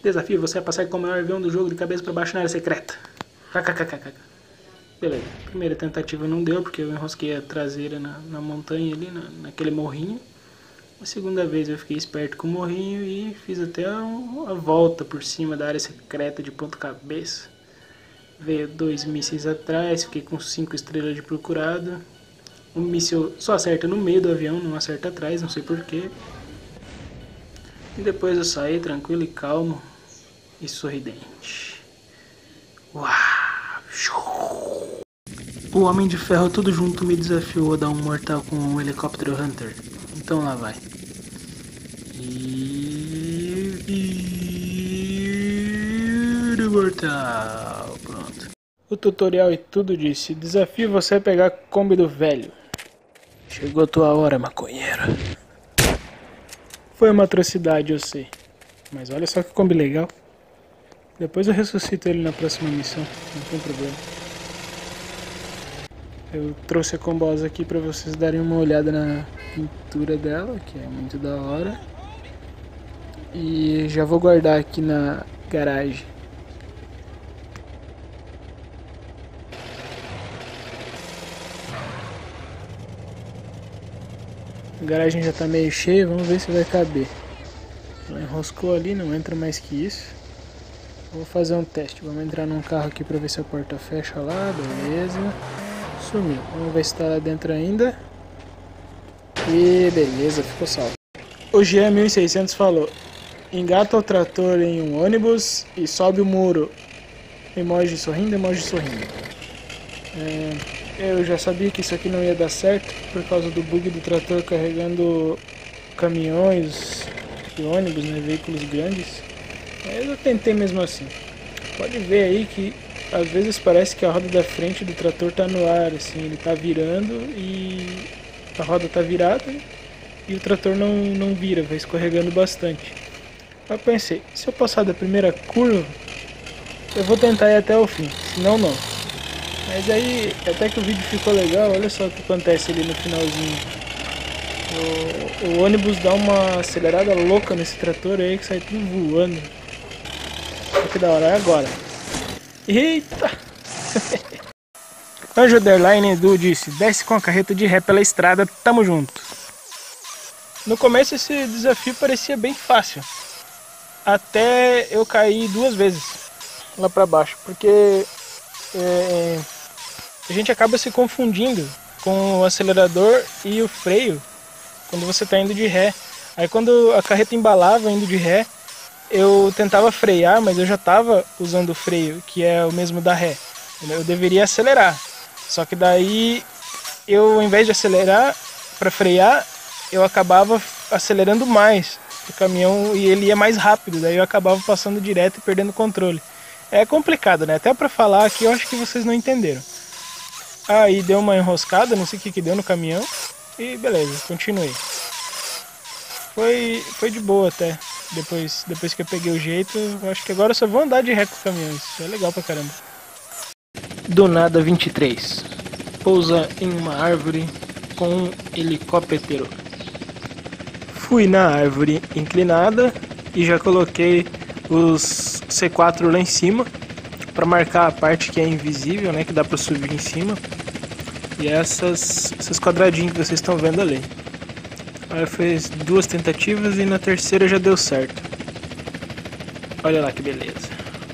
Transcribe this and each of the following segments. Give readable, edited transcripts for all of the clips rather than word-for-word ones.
Desafio você a passar com o maior avião do jogo de cabeça para baixo na área secreta. KKKKK. Beleza, primeira tentativa não deu porque eu enrosquei a traseira na montanha ali, naquele morrinho. A segunda vez eu fiquei esperto com o morrinho e fiz até a volta por cima da área secreta de ponta cabeça. Veio 2 mísseis atrás, fiquei com 5 estrelas de procurado. Um míssil só acerta no meio do avião, não acerta atrás, não sei porquê. E depois eu saí tranquilo e calmo e sorridente. Uau! O Homem de Ferro tudo junto me desafiou a dar um mortal com um helicóptero Hunter. Então lá vai. Mortal. Pronto. O tutorial e tudo disse. Desafio você a pegar a Kombi do velho. Chegou a tua hora, maconheiro. Foi uma atrocidade, eu sei. Mas olha só que Kombi legal. Depois eu ressuscito ele na próxima missão. Não tem problema. Eu trouxe a Kombosa aqui pra vocês darem uma olhada na pintura dela, que é muito da hora. E já vou guardar aqui na garagem. A garagem já tá meio cheia, vamos ver se vai caber. Ela enroscou ali, não entra mais que isso. Vou fazer um teste, vamos entrar num carro aqui pra ver se a porta fecha lá, beleza. Sumiu, vamos ver se tá lá dentro ainda. E beleza, ficou salvo. O GE1600 falou: engata o trator em um ônibus e sobe o muro. Emoji sorrindo, emoji sorrindo. Eu já sabia que isso aqui não ia dar certo por causa do bug do trator carregando caminhões e ônibus, né, veículos grandes. Mas eu tentei mesmo assim. Pode ver aí que às vezes parece que a roda da frente do trator tá no ar, assim, ele tá virando e a roda tá virada e o trator não vira, vai escorregando bastante. Eu pensei, se eu passar da primeira curva, eu vou tentar ir até o fim, senão não. Mas aí, até que o vídeo ficou legal, olha só o que acontece ali no finalzinho. O ônibus dá uma acelerada louca nesse trator aí que sai tudo voando. Olha que da hora, é agora. Eita! Anjo Underline Edu disse: desce com a carreta de ré pela estrada, tamo junto. No começo esse desafio parecia bem fácil. Até eu cair 2 vezes lá pra baixo. Porque a gente acaba se confundindo com o acelerador e o freio quando você está indo de ré. Aí quando a carreta embalava indo de ré, eu tentava frear, mas eu já estava usando o freio, que é o mesmo da ré. Eu deveria acelerar, só que daí eu, ao invés de acelerar para frear, eu acabava acelerando mais o caminhão e ele ia mais rápido, daí eu acabava passando direto e perdendo o controle. É complicado, né? Até para falar aqui eu acho que vocês não entenderam. Aí deu uma enroscada, não sei o que deu no caminhão. E beleza, continuei. Foi de boa até. Depois que eu peguei o jeito, eu acho que agora eu só vou andar de ré com o caminhão. Isso é legal pra caramba. Do nada 23. Pousa em uma árvore com um helicóptero. Fui na árvore inclinada e já coloquei os C4 lá em cima para marcar a parte que é invisível, né, que dá para subir em cima. E esses quadradinhos que vocês estão vendo ali. Aí eu fiz 2 tentativas e na terceira já deu certo. Olha lá que beleza.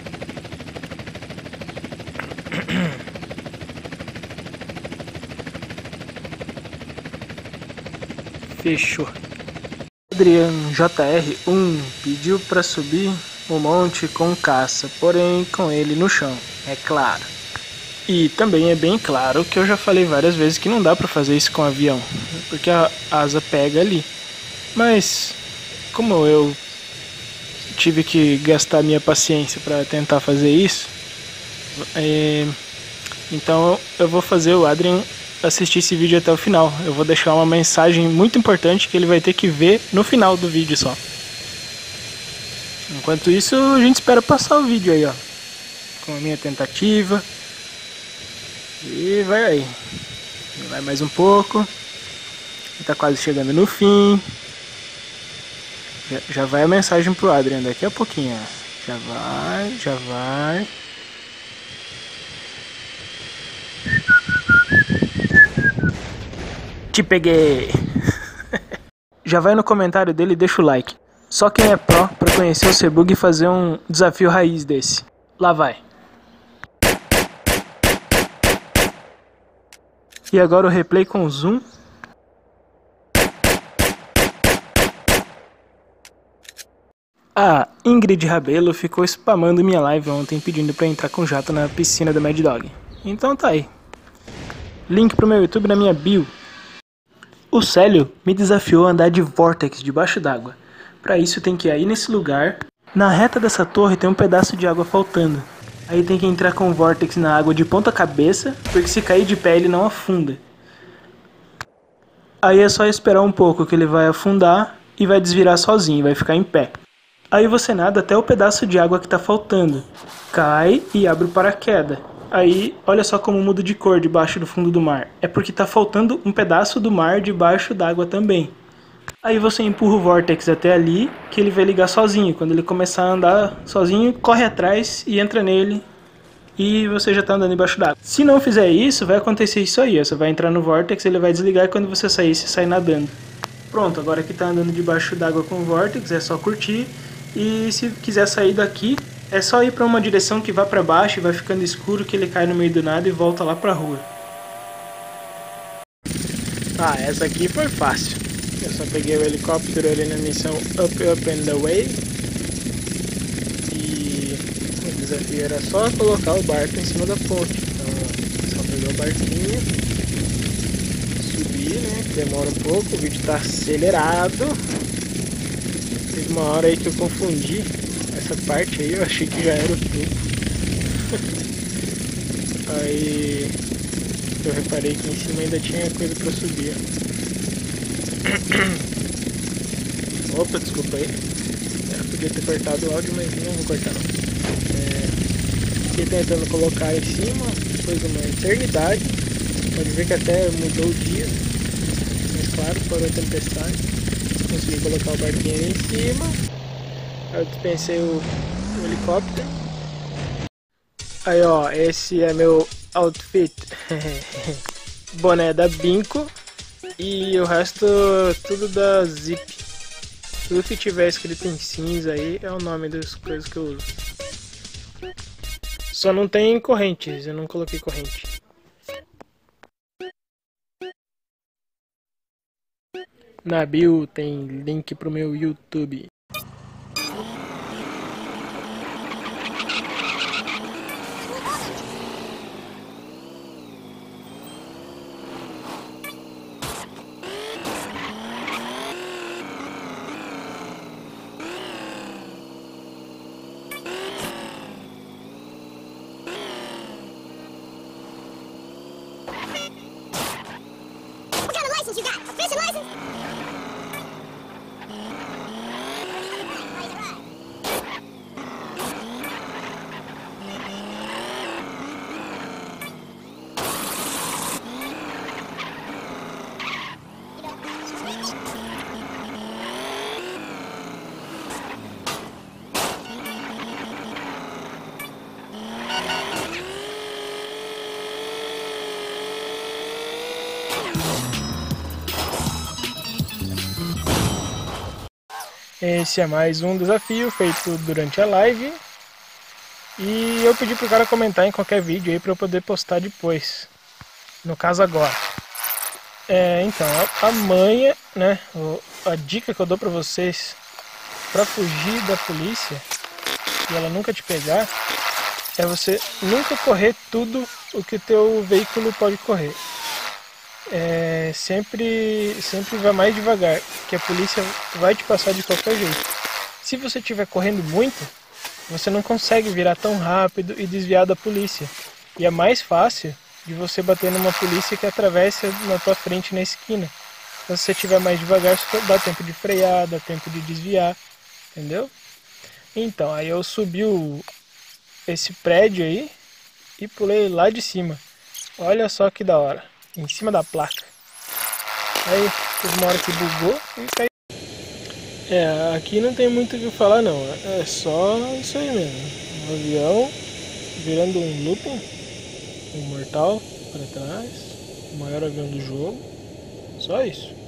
Fechou. Adriano JR1 pediu para subir o monte com caça, porém com ele no chão, é claro. E também é bem claro que eu já falei várias vezes que não dá para fazer isso com avião, porque a asa pega ali. Mas como eu tive que gastar minha paciência para tentar fazer isso, então eu vou fazer o Adrian assistir esse vídeo até o final. Eu vou deixar uma mensagem muito importante que ele vai ter que ver no final do vídeo só. Enquanto isso, a gente espera passar o vídeo aí, ó, com a minha tentativa. E vai aí. Vai mais um pouco. Tá quase chegando no fim. Já vai a mensagem pro Adrian daqui a pouquinho, ó. Já vai, já vai. Te peguei! Já vai no comentário dele e deixa o like. Só quem é pró pra conhecer o Cbug e fazer um desafio raiz desse. Lá vai. E agora o replay com zoom. A Ingrid Rabelo ficou spamando minha live ontem pedindo pra entrar com jato na piscina da Mad Dog. Então tá aí. Link pro meu YouTube na minha bio. O Célio me desafiou a andar de Vortex debaixo d'água. Pra isso tem que ir aí nesse lugar. Na reta dessa torre tem um pedaço de água faltando. Aí tem que entrar com o Vortex na água de ponta cabeça, porque se cair de pé ele não afunda. Aí é só esperar um pouco que ele vai afundar e vai desvirar sozinho, vai ficar em pé. Aí você nada até o pedaço de água que tá faltando. Cai e abre o paraquedas. Aí, olha só como muda de cor debaixo do fundo do mar. É porque tá faltando um pedaço do mar debaixo d'água também. Aí você empurra o Vortex até ali, que ele vai ligar sozinho. Quando ele começar a andar sozinho, corre atrás e entra nele. E você já tá andando embaixo d'água. Se não fizer isso, vai acontecer isso aí. Você vai entrar no Vortex, ele vai desligar e quando você sair, você sai nadando. Pronto, agora que tá andando debaixo d'água com o Vortex, é só curtir. E se quiser sair daqui, é só ir para uma direção que vá para baixo e vai ficando escuro que ele cai no meio do nada e volta lá pra rua. Ah, essa aqui foi fácil. Eu só peguei o helicóptero ali na missão Up and Away. E o desafio era só colocar o barco em cima da ponte. Então, só pegar o barquinho, subir, né, que demora um pouco, o vídeo tá acelerado. Teve uma hora aí que eu confundi essa parte aí, eu achei que já era o topo. Aí eu reparei que em cima ainda tinha coisa pra subir. Opa, desculpa aí. Eu podia ter cortado o áudio, mas não vou cortar não. Fiquei tentando colocar em cima, depois de uma eternidade. Pode ver que até mudou o dia. Mas claro, parou a tempestade. Consegui colocar o barquinho ali em cima. Aí eu dispensei o helicóptero. Aí ó, esse é meu outfit. Boné da Binco. E o resto tudo da Zip. Tudo que tiver escrito em cinza aí é o nome das coisas que eu uso. Só não tem correntes, eu não coloquei corrente. Na bio tem link pro meu YouTube. What kind of license you got? A fishing license? Esse é mais um desafio feito durante a live. E eu pedi pro cara comentar em qualquer vídeo aí pra eu poder postar depois. No caso agora. Então, a manha, né? A dica que eu dou pra vocês pra fugir da polícia e ela nunca te pegar é você nunca correr tudo o que o teu veículo pode correr. Sempre vai mais devagar, que a polícia vai te passar de qualquer jeito. Se você estiver correndo muito, você não consegue virar tão rápido e desviar da polícia. E é mais fácil de você bater numa polícia que atravessa na tua frente na esquina. Se você estiver mais devagar, dá tempo de frear, dá tempo de desviar, entendeu? Então, aí eu subi esse prédio aí e pulei lá de cima. Olha só que da hora. Em cima da placa. Aí teve uma hora que bugou e caiu. É, aqui não tem muito o que falar não, é só isso aí mesmo. Um avião virando um looping, um mortal para trás, o maior avião do jogo, só isso.